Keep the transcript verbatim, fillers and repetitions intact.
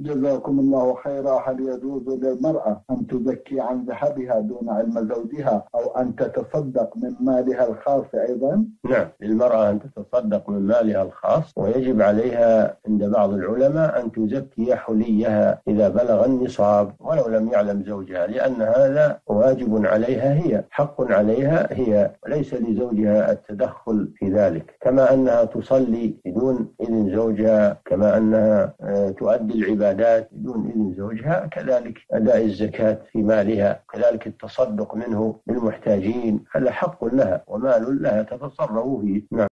جزاكم الله خيرا. هل يجوز للمرأة أن تزكي عن ذهبها دون علم زوجها، أو أن تتصدق من مالها الخاص أيضا؟ نعم، للمرأة أن تتصدق من مالها الخاص، ويجب عليها عند بعض العلماء أن تزكي حليها إذا بلغ النصاب ولو لم يعلم زوجها، لأن هذا واجب عليها هي، حق عليها هي، وليس لزوجها التدخل في ذلك. كما أنها تصلي بدون إذن زوجها، كما أنها تؤدي العبادات بدون إذن زوجها، كذلك أداء الزكاة في مالها، كذلك التصدق منه للمحتاجين، هذا حق لها ومال لها تتصرف فيه. نعم.